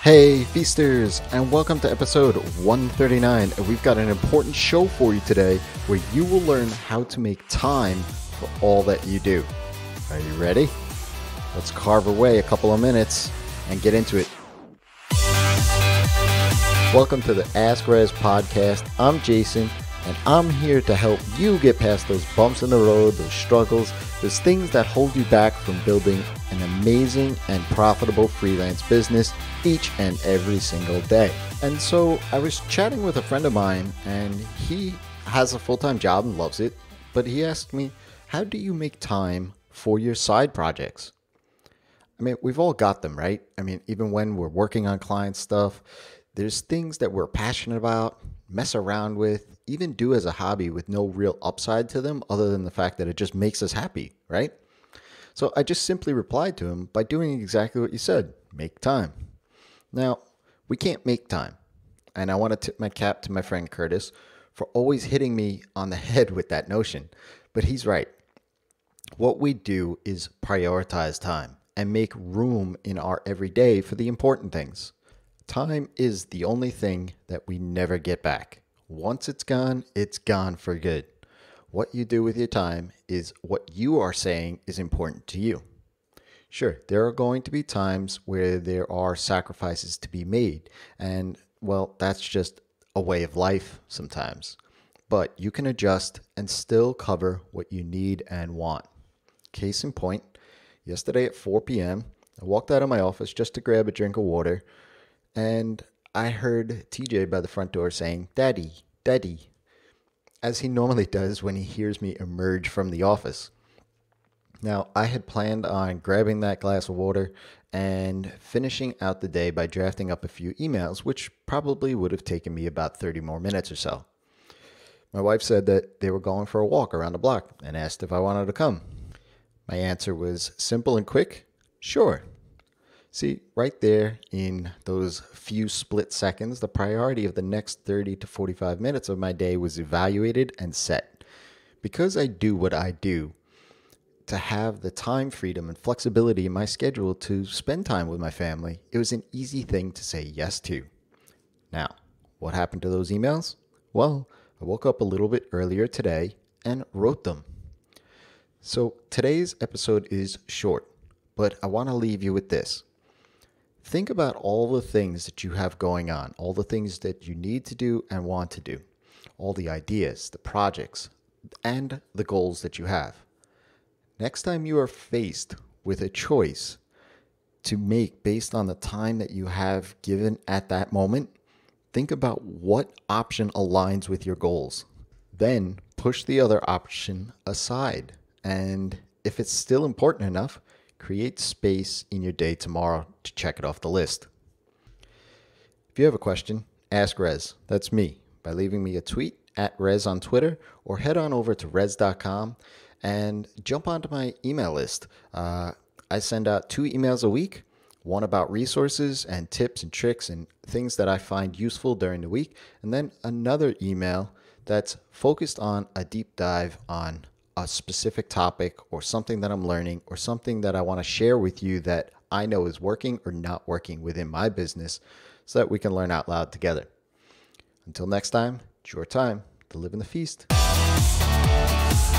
Hey Feasters, and welcome to episode 139. We've got an important show for you today where you will learn how to make time for all that you do. Are you ready? Let's carve away a couple of minutes and get into it. Welcome to the Ask Rez podcast. I'm Jason, and I'm here to help you get past those bumps in the road, those struggles, those things that hold you back from building an amazing and profitable freelance business each and every single day. And so I was chatting with a friend of mine, and he has a full-time job and loves it, but he asked me, how do you make time for your side projects? I mean, we've all got them, right? I mean, even when we're working on client stuff, there's things that we're passionate about, mess around with, even do as a hobby with no real upside to them other than the fact that it just makes us happy, right? So I just simply replied to him by doing exactly what you said, make time. Now, we can't make time. And I want to tip my cap to my friend Curtis for always hitting me on the head with that notion. But he's right. What we do is prioritize time and make room in our everyday for the important things. Time is the only thing that we never get back. Once it's gone for good. What you do with your time is what you are saying is important to you. Sure, there are going to be times where there are sacrifices to be made, and well, that's just a way of life sometimes. But you can adjust and still cover what you need and want. Case in point, yesterday at 4 p.m., I walked out of my office just to grab a drink of water, and I heard TJ by the front door saying, "Daddy, Daddy," as he normally does when he hears me emerge from the office. Now, I had planned on grabbing that glass of water and finishing out the day by drafting up a few emails, which probably would have taken me about 30 more minutes or so. My wife said that they were going for a walk around the block and asked if I wanted to come. My answer was simple and quick, sure. See, right there in those few split seconds, the priority of the next 30 to 45 minutes of my day was evaluated and set. Because I do what I do, to have the time freedom and flexibility in my schedule to spend time with my family, it was an easy thing to say yes to. Now, what happened to those emails? Well, I woke up a little bit earlier today and wrote them. So today's episode is short, but I want to leave you with this. Think about all the things that you have going on, all the things that you need to do and want to do, all the ideas, the projects, and the goals that you have. Next time you are faced with a choice to make based on the time that you have given at that moment, think about what option aligns with your goals. Then push the other option aside. And if it's still important enough, create space in your day tomorrow to check it off the list. If you have a question, ask Rez. That's me, by leaving me a tweet at Rez on Twitter, or head on over to rez.com and jump onto my email list. I send out 2 emails a week, one about resources and tips and tricks and things that I find useful during the week, and then another email that's focused on a deep dive on a specific topic or something that I'm learning or something that I want to share with you that I know is working or not working within my business so that we can learn out loud together. Until next time, it's your time to live in the feast.